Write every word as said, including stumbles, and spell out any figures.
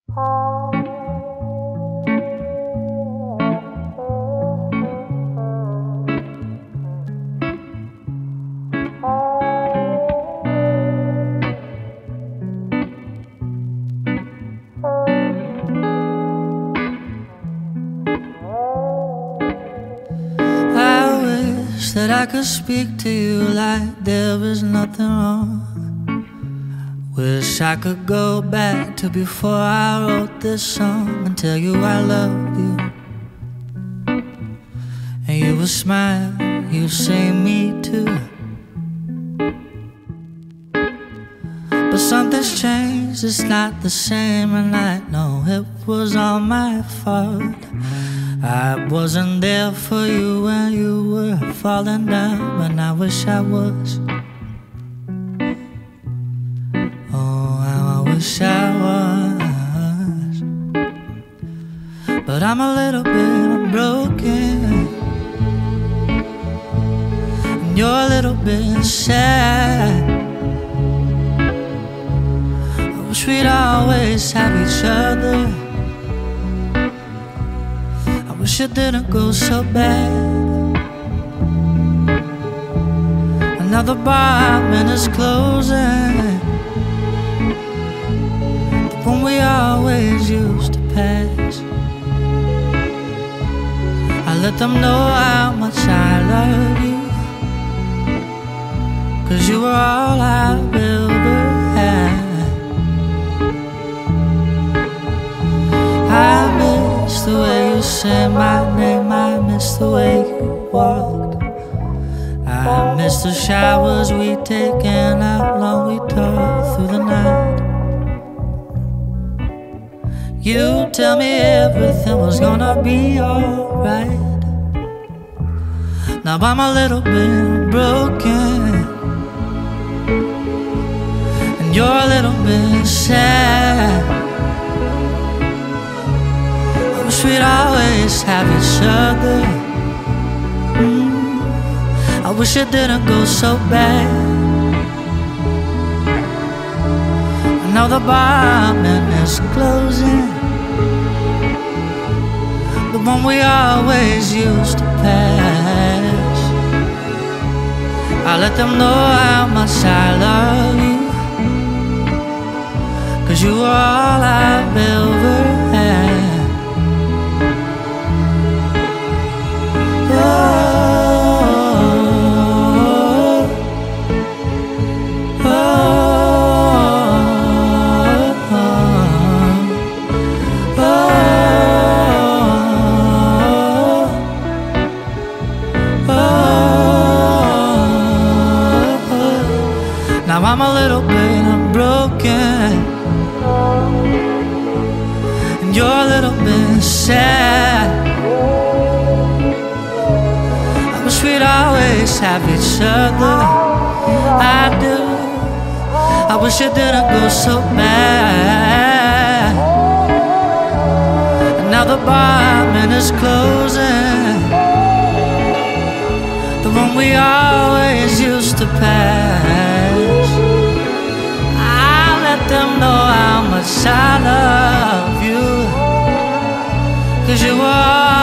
That I could speak to you like there was nothing wrong. Wish I could go back to before I wrote this song and tell you I love you. And you would smile, you'd say me too. But something's changed, it's not the same, and I know it was all my fault. I wasn't there for you when you were falling down, but I wish I was. Oh, how I wish I was. But I'm a little bit broken, and you're a little bit sad. I wish we'd always have each other. Wish it didn't go so bad. Another apartment is closing, the one we always used to pass. I let them know how much I love you, 'cause you were all I've ever had. I miss the way you said my name, I miss the way you walked. I miss the showers we'd taken, how long we talked through the night. You tell me everything was gonna be alright. Now I'm a little bit broken, and you're a little bit sad. I wish we'd always have each other. mm. I wish it didn't go so bad. Now the apartment is closing, the one we always used to pass. I let them know how much I love you, 'cause you were all I've ever had. Now I'm a little bit broken, and you're a little bit sad. I wish we'd always have each other. I do. I wish it didn't go so bad. And now the apartment is closing, the one we always used to pass. I let them know how much I love you, 'cause you are